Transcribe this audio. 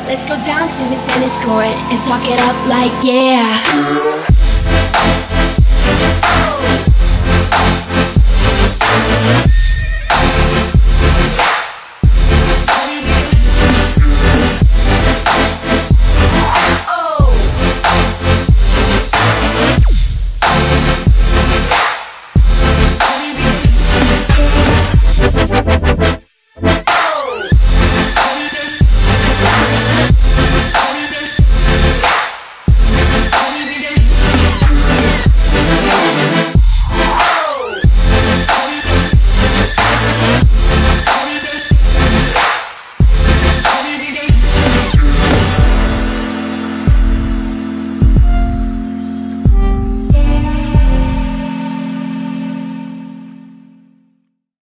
Let's go down to the tennis court and talk it up like yeah.